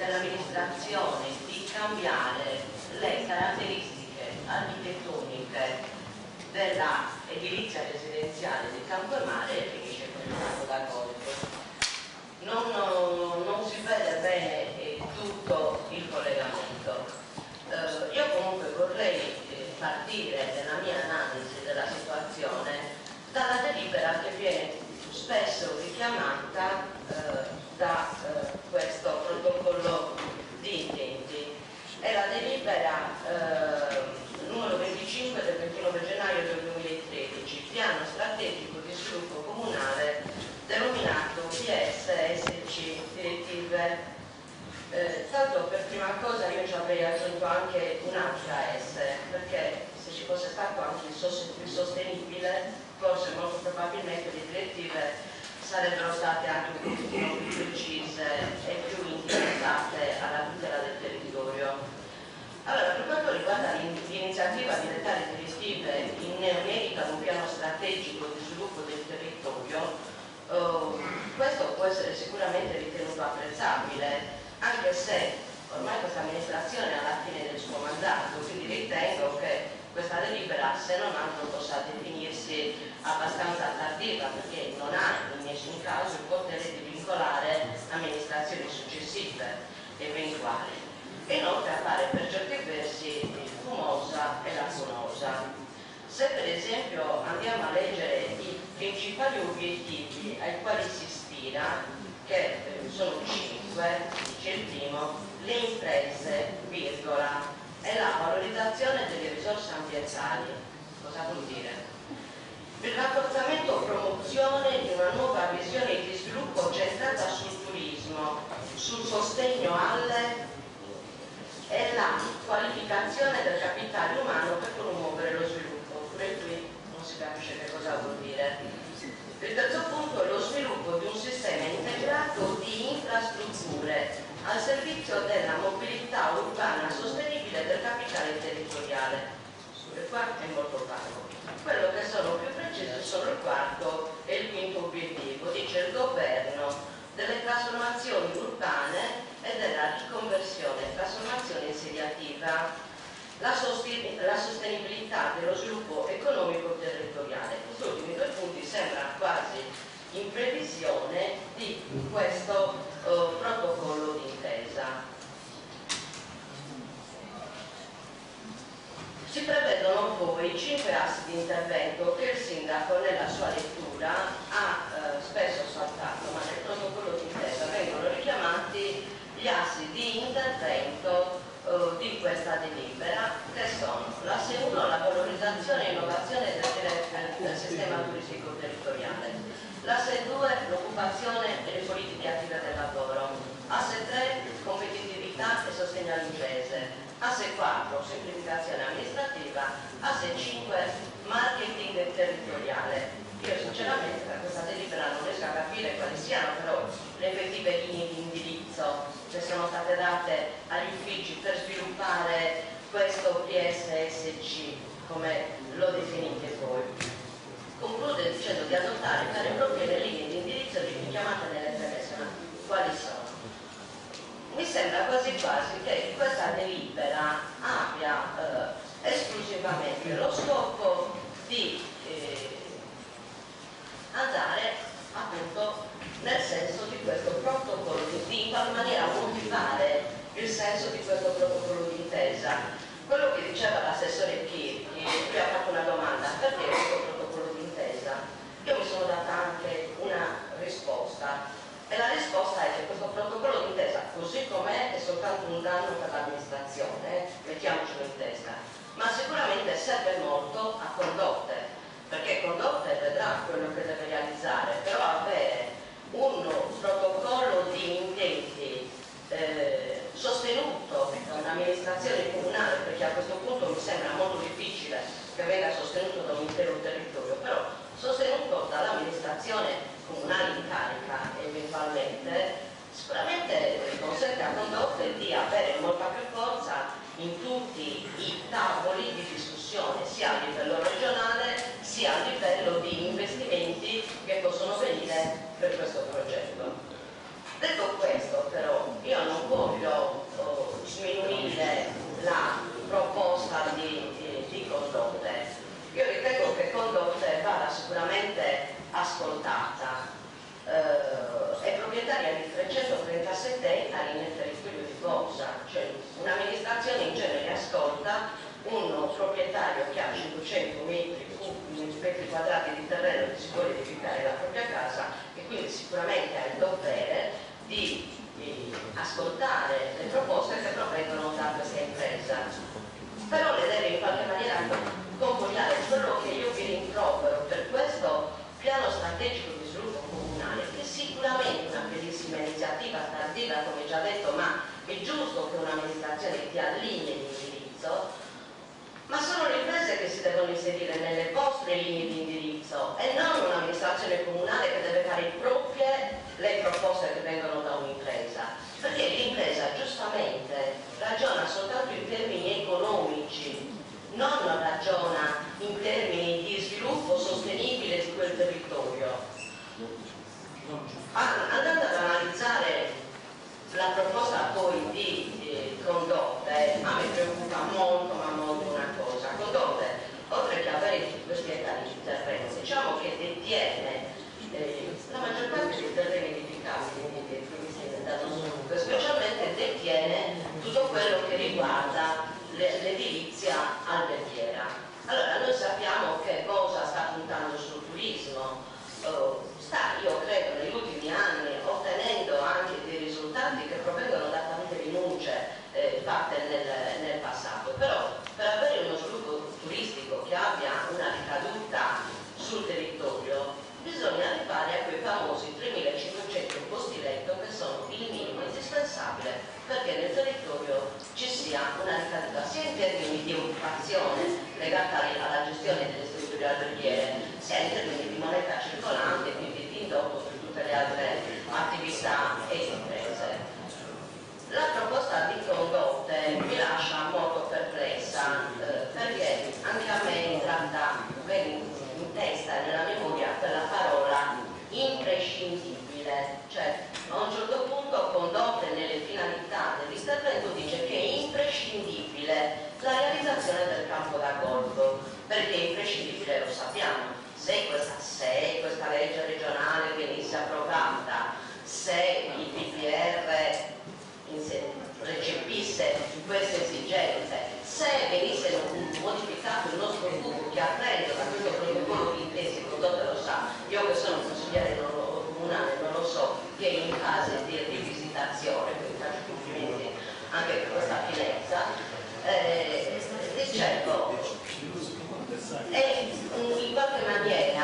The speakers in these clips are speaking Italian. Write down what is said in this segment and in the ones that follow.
dell'amministrazione di cambiare le caratteristiche architettoniche della edilizia residenziale di Campomare finisce con il lago d'Agordo. Non si vede bene tutto il collegamento. Io comunque vorrei partire nella mia analisi della situazione dalla delibera che viene spesso richiamata da questo protocollo di intenti. È la delibera numero 25 del 29 gennaio del 2013, piano strategico di sviluppo comunale denominato PSSC direttive. Tanto per prima cosa io ci avrei aggiunto anche un'altra S, perché se ci fosse stato anche il sostenibile, forse molto probabilmente le direttive sarebbero state anche un pochino più precise e più indirizzate alla tutela del territorio. Allora, per quanto riguarda l'iniziativa di dettare direttive in merito ad un piano strategico di sviluppo del territorio, questo può essere sicuramente ritenuto apprezzabile, anche se ormai questa amministrazione è alla fine del suo mandato, quindi ritengo che questa delibera, se non altro, possa definirsi abbastanza tardiva, perché non ha in nessun caso il potere di vincolare amministrazioni successive eventuali. E inoltre appare per certi versi fumosa e lacunosa. Se per esempio andiamo a leggere i principali obiettivi ai quali si ispira, che sono 5, dice il primo, le imprese, virgola, e la valorizzazione delle risorse ambientali. Cosa vuol dire? Il rafforzamento o promozione di una nuova visione di sviluppo centrata sul turismo, sul sostegno alle e la qualificazione del capitale umano per promuovere lo sviluppo. Pure qui non si capisce che cosa vuol dire. Il terzo punto è lo sviluppo di un sistema integrato di infrastrutture al servizio della mobilità urbana sostenibile del capitale territoriale. Pure qua è molto vago. Quello che sono più precisi sono il quarto e il quinto obiettivo. Dice il governo delle trasformazioni urbane e della riconversione e trasformazione insediativa, la sostenibilità dello sviluppo economico territoriale. Questi ultimi due punti sembrano quasi in previsione di questo protocollo d'intesa. Si prevedono poi 5 assi di intervento che il sindaco nella sua lettura ha spesso saltato, ma nel protocollo d'intesa vengono richiamati gli assi di intervento di questa delibera, che sono l'asse 1, la valorizzazione e innovazione del sistema turistico territoriale, l'asse 2, l'occupazione e le politiche attive del lavoro, asse 3, competitività e sostegno alle imprese, asse 4, semplificazione amministrativa, asse 5, marketing territoriale. Io sinceramente per questa delibera non riesco a capire quali siano però le effettive linee di indirizzo che sono state date agli uffici per sviluppare questo PSSC, come lo definite voi. Conclude dicendo di adottare vere e proprie le linee di indirizzo richiamate nelle premesse, ma quali sono? Mi sembra quasi quasi che questa delibera abbia esclusivamente lo scopo di andare appunto nel senso di questo protocollo, di in qualche maniera motivare il senso di questo protocollo d'intesa. Quello che diceva l'assessore Chirchi, lui ha fatto una domanda: perché questo protocollo d'intesa? Io mi sono data anche una risposta, e la risposta è che questo protocollo d'intesa, così com'è, è soltanto un danno 137 ettari nel territorio di Cosa, cioè un'amministrazione in genere ascolta un proprietario che ha 500 metri quadrati di terreno che si vuole edificare la propria casa e quindi sicuramente ha il dovere di ascoltare le proposte che provengono da questa impresa, però le deve in qualche maniera convogliare. Quello che io vi rimprovero per questo piano strategico di sviluppo comunale, che sicuramente è una bellissima iniziativa tardiva, come già detto, ma è giusto che un'amministrazione dia linee di indirizzo, ma sono le imprese che si devono inserire nelle vostre linee di indirizzo e non un'amministrazione comunale che deve fare proprie le proposte che vengono da un'impresa, perché l'impresa giustamente ragiona soltanto in termini economici, non ragiona in termini di sviluppo sostenibile di quel territorio. Andando ad analizzare la proposta poi di Condotte, a me preoccupa molto, ma molto una cosa. Condotte, oltre che avere tutti questi ettari di terreno, diciamo che detiene la maggior parte dei terreni edificabili, specialmente detiene tutto quello che riguarda l'edilizia alberghiera. Allora, noi sappiamo che Cosa sta puntando sul turismo, io credo negli ultimi anni ottenendo anche dei risultati che provengono da tante rinunce fatte nel passato, però per avere uno sviluppo turistico che abbia una ricaduta sul territorio bisogna arrivare a quei famosi 3.500 posti letto che sono il minimo indispensabile perché nel territorio ci sia una ricaduta sia in termini di occupazione legata alla gestione delle strutture alberghiere sia in termini di moneta circolante, quindi di indotto per tutte le altre attività e imprese. La proposta di Condotte mi lascia molto perplessa perché anche a me entra in testa e nella memoria quella parola imprescindibile, cioè a un certo punto Condotte nelle finalità dell'intervento dice che è imprescindibile la realizzazione del campo da golf, perché è imprescindibile, lo sappiamo, se questa legge regionale venisse approvata, se il PPR recepisse queste esigenze, se venisse modificato il nostro buco che apprende da questo protocollo di intesi, Condotte lo sa, io che sono consigliere comunale non lo so, che è in fase di rivisitazione, quindi faccio complimenti anche per questa finezza, dicevo, e in qualche maniera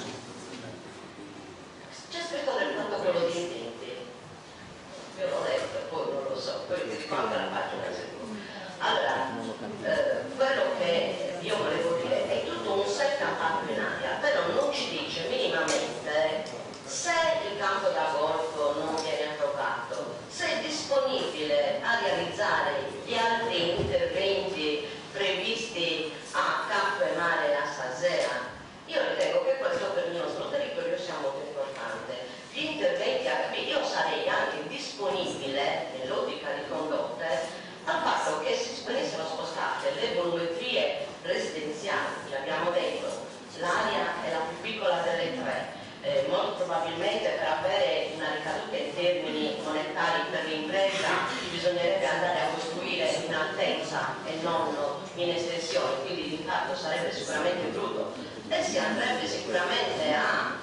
c'è scritto nel protocollo di intenti, io l'ho letto, poi non lo so, poi mi ricordo la pagina seconda. Allora, quello che io volevo dire è tutto un set campato in aria, però non ci dice minimamente se il campo da golf non viene approvato, se è disponibile a realizzare gli altri interventi previsti a Campo e Mare e a Sasea. Io ritengo che questo per il nostro territorio sia molto importante. Gli interventi io sarei anche disponibile, nell'ottica di Condotte, al fatto che si venissero spostate le volumetrie residenziali, che abbiamo detto, l'area è la più piccola delle tre, molto probabilmente per avere una ricaduta in termini monetari per l'impresa bisognerebbe andare a costruire in altezza e non in estensione, quindi l'impatto sarebbe sicuramente brutto e si andrebbe sicuramente a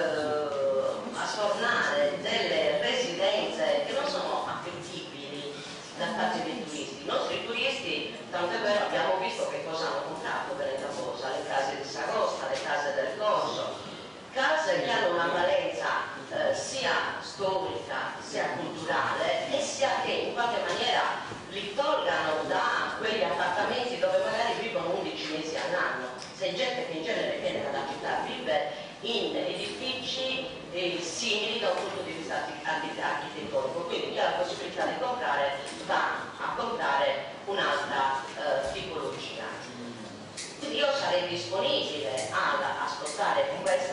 sfornare delle residenze che non sono appetibili da parte dei turisti. I nostri turisti, tanto è vero, abbiamo visto che cosa hanno comprato venendo a Cosa, le case di Sagosta, le case del Corso, case che hanno una valenza sia storica sia culturale e sia che in qualche maniera li tolgano da quegli appartamenti dove magari vivono 11 mesi all'anno. Se gente che in genere viene dalla città vive in edifici simili da un punto di vista architettonico, quindi chi ha la possibilità di comprare va a comprare un'altra tipologia. Quindi io sarei disponibile ad ascoltare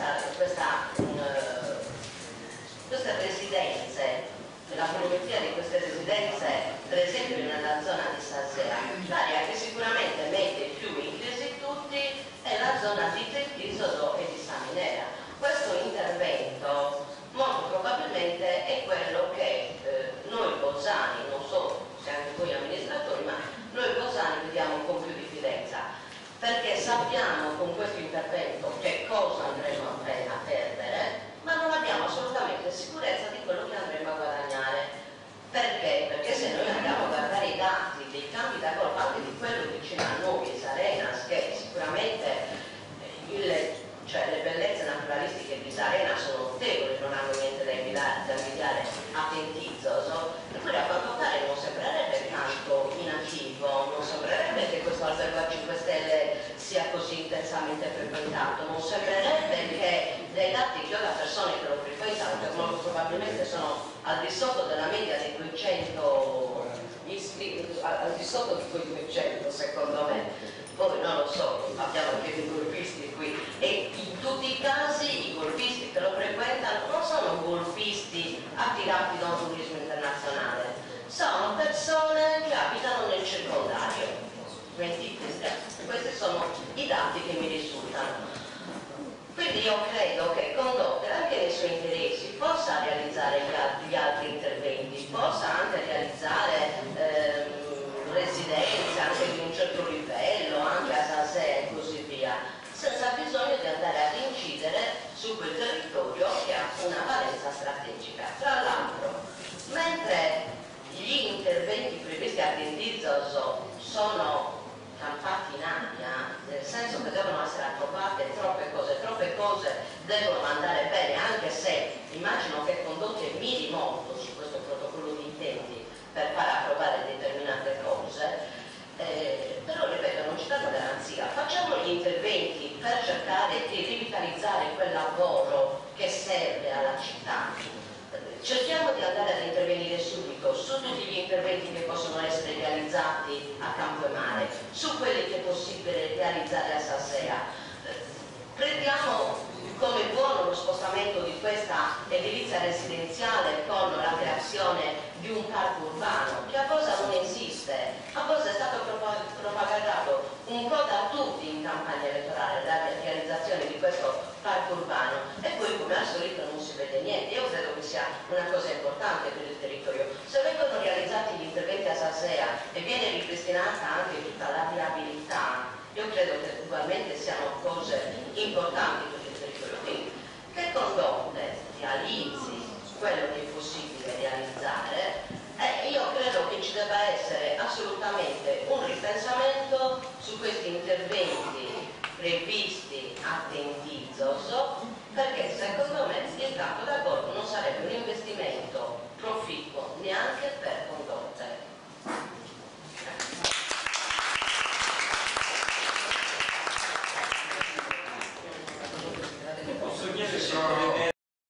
queste residenze, la volumetria di queste residenze, per esempio nella zona di Sasea. L'area che sicuramente mette più in crisi tutti è la zona di Tretisodo e di Saminera. Questo intervento molto probabilmente è quello che frequentato, non sembrerebbe che dai dati che ho da persone che lo frequentano, che molto probabilmente sono al di sotto della media dei 200 al di sotto di quei 200 secondo me, poi non lo so, abbiamo anche dei golfisti qui, e in tutti i casi i golfisti che lo frequentano non sono golfisti attirati da un turismo internazionale, sono persone che abitano nel circondario. Questi sono i dati che mi risultano. Quindi io credo che Condotte, anche nei suoi interessi, possa realizzare gli altri interventi, possa anche realizzare residenze anche di un certo livello, anche a Sansea e così via, senza bisogno di andare ad incidere su quel territorio che ha una valenza strategica. Tra l'altro, mentre gli interventi previsti a Tindizzo sono campati in aria, nel senso che devono essere approvate troppe cose devono andare bene, anche se immagino che Condotte miri molto su questo protocollo di intenti per far approvare determinate cose, però ripeto, non ci danno garanzia. Facciamo gli interventi per cercare di rivitalizzare quel lavoro che serve alla città. Cerchiamo di andare ad intervenire subito su tutti gli interventi che possono essere realizzati a Campo e Mare, su quelli che è possibile realizzare a Sansea. Prendiamo come buono lo spostamento di questa edilizia residenziale con la creazione di un parco urbano che a Bosa non esiste, a Bosa è stato propagato un po' da tutti in campagna elettorale la realizzazione di questo parco urbano e poi come al solito non si vede niente. Io credo che sia una cosa importante per il territorio. Se vengono realizzati gli interventi a Sansea e viene ripristinata anche tutta la viabilità, io credo che ugualmente siano cose importanti per il territorio. Quindi che Condotte realizzi quello che